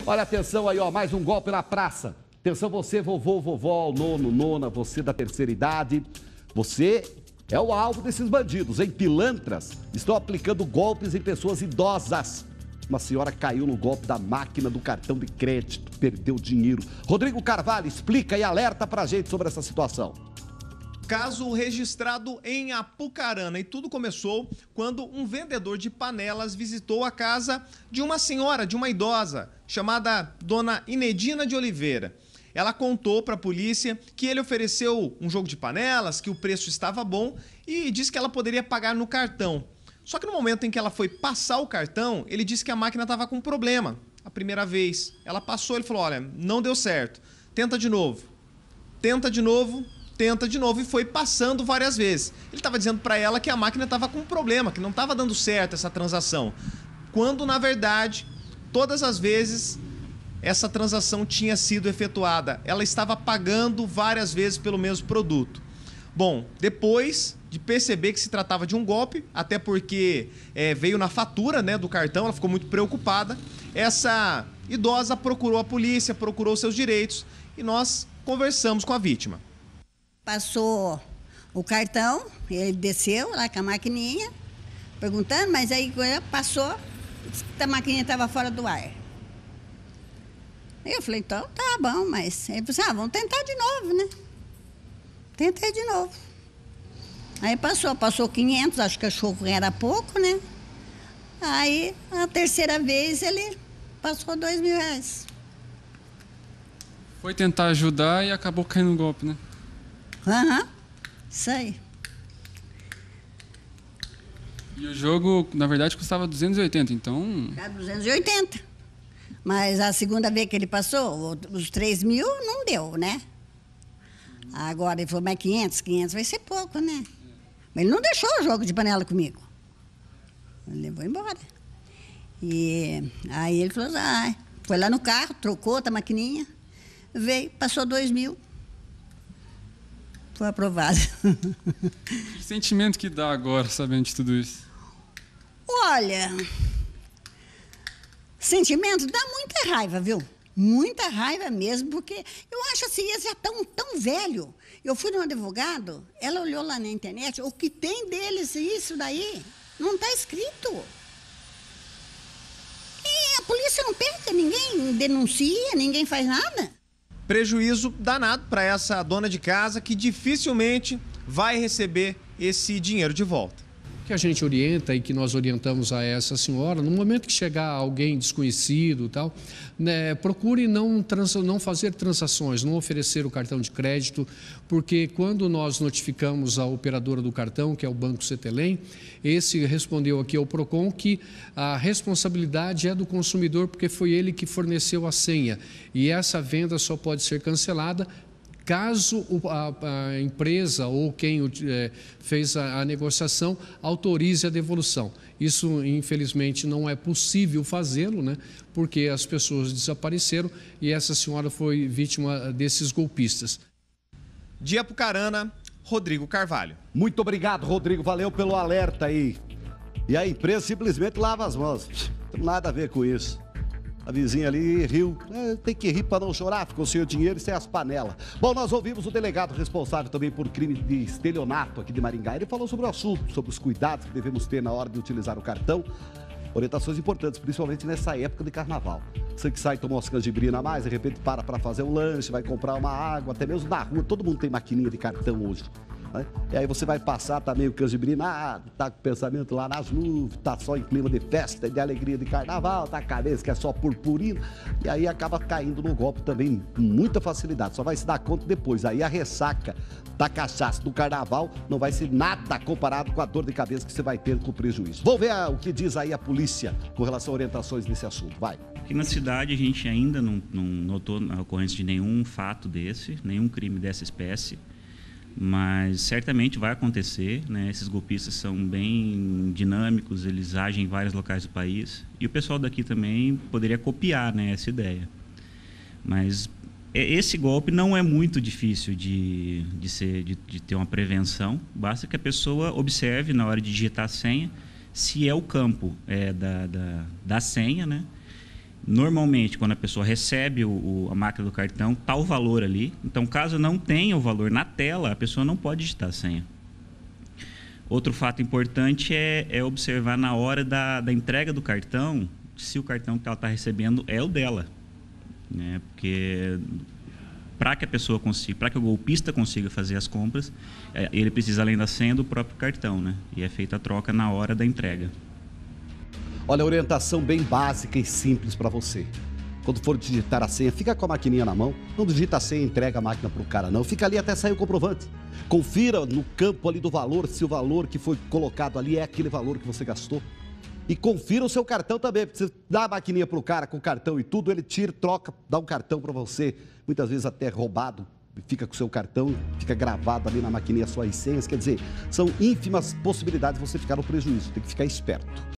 Olha, atenção aí, ó, mais um golpe na praça. Atenção você, vovô, vovó, nono, nona, você da terceira idade. Você é o alvo desses bandidos, hein? Pilantras estão aplicando golpes em pessoas idosas. Uma senhora caiu no golpe da máquina do cartão de crédito, perdeu dinheiro. Rodrigo Carvalho explica e alerta pra gente sobre essa situação. Caso registrado em Apucarana, e tudo começou quando um vendedor de panelas visitou a casa de uma senhora, de uma idosa, chamada Dona Inedina de Oliveira. Ela contou para a polícia que ele ofereceu um jogo de panelas, que o preço estava bom e disse que ela poderia pagar no cartão. Só que no momento em que ela foi passar o cartão, ele disse que a máquina estava com problema. A primeira vez, ela passou, ele falou, olha, não deu certo, tenta de novo, tenta de novo, tenta de novo, e foi passando várias vezes. Ele estava dizendo para ela que a máquina estava com problema, que não estava dando certo essa transação. Quando, na verdade, todas as vezes essa transação tinha sido efetuada. Ela estava pagando várias vezes pelo mesmo produto. Bom, depois de perceber que se tratava de um golpe, até porque veio na fatura, né, do cartão, ela ficou muito preocupada, essa idosa procurou a polícia, procurou seus direitos e nós conversamos com a vítima. Passou o cartão, ele desceu lá com a maquininha, perguntando, mas aí quando passou, a maquininha estava fora do ar. Eu falei, então tá bom, mas... Ele falou, vamos tentar de novo, né? Tentei de novo. Aí passou 500, acho que achou que era pouco, né? Aí, a terceira vez, ele passou R$2.000. Foi tentar ajudar e acabou caindo no golpe, né? Isso aí. E o jogo, na verdade, custava 280, então... Era 280. Mas a segunda vez que ele passou, os 3.000 não deu, né? Agora ele falou, mas 500 vai ser pouco, né? Mas ele não deixou o jogo de panela comigo. Ele levou embora. E aí ele falou, foi lá no carro, trocou outra maquininha, veio, passou 2.000. Foi aprovado. Que sentimento que dá agora, sabendo de tudo isso? Olha, sentimento dá muita raiva, viu? Muita raiva mesmo, porque eu acho assim, eles já estão tão velhos. Eu fui num advogado, ela olhou lá na internet, o que tem deles isso daí não está escrito. E a polícia não pega, ninguém denuncia, ninguém faz nada. Prejuízo danado para essa dona de casa que dificilmente vai receber esse dinheiro de volta. Que a gente orienta e que nós orientamos a essa senhora, no momento que chegar alguém desconhecido e tal, né, procure não fazer transações, não oferecer o cartão de crédito, porque quando nós notificamos a operadora do cartão, que é o Banco Cetelem, esse respondeu aqui ao PROCON que a responsabilidade é do consumidor, porque foi ele que forneceu a senha, e essa venda só pode ser cancelada caso a empresa ou quem fez a negociação autorize a devolução. Isso, infelizmente, não é possível fazê-lo, né? Porque as pessoas desapareceram e essa senhora foi vítima desses golpistas. De Apucarana, Rodrigo Carvalho. Muito obrigado, Rodrigo. Valeu pelo alerta aí. E a empresa simplesmente lava as mãos. Não tem nada a ver com isso. A vizinha ali riu, tem que rir para não chorar, ficou sem o dinheiro e sem as panelas. Bom, nós ouvimos o delegado responsável também por crime de estelionato aqui de Maringá. Ele falou sobre o assunto, sobre os cuidados que devemos ter na hora de utilizar o cartão. Orientações importantes, principalmente nessa época de carnaval. Você que sai, toma umas canjibrina a mais, de repente para fazer um lanche, vai comprar uma água, até mesmo na rua, todo mundo tem maquininha de cartão hoje. Né? E aí você vai passar, tá meio canjibrinado, tá com o pensamento lá nas nuvens, tá só em clima de festa, de alegria de carnaval, tá a cabeça que é só purpurina, e aí acaba caindo no golpe também com muita facilidade, só vai se dar conta depois. Aí a ressaca da cachaça do carnaval não vai ser nada comparado com a dor de cabeça que você vai ter com o prejuízo. Vamos ver o que diz aí a polícia com relação a orientações nesse assunto, vai. Aqui na cidade a gente ainda não notou a ocorrência de nenhum fato desse, nenhum crime dessa espécie. Mas certamente vai acontecer, né? Esses golpistas são bem dinâmicos, eles agem em vários locais do país. E o pessoal daqui também poderia copiar, né, essa ideia. Mas esse golpe não é muito difícil de ter uma prevenção. Basta que a pessoa observe na hora de digitar a senha se é o campo da senha, né? Normalmente, quando a pessoa recebe a máquina do cartão, está o valor ali. Então, caso não tenha o valor na tela, a pessoa não pode digitar a senha. Outro fato importante é observar na hora da entrega do cartão, se o cartão que ela está recebendo é o dela. Né? Porque para que a pessoa consiga, para que o golpista consiga fazer as compras, ele precisa, além da senha, do próprio cartão. Né? E é feita a troca na hora da entrega. Olha, orientação bem básica e simples para você. Quando for digitar a senha, fica com a maquininha na mão, não digita a senha e entrega a máquina para o cara, não. Fica ali até sair o comprovante. Confira no campo ali do valor, se o valor que foi colocado ali é aquele valor que você gastou. E confira o seu cartão também, porque você dá a maquininha para o cara com o cartão e tudo, ele tira, troca, dá um cartão para você, muitas vezes até roubado, fica com o seu cartão, fica gravado ali na maquininha suas senhas. Quer dizer, são ínfimas possibilidades de você ficar no prejuízo, tem que ficar esperto.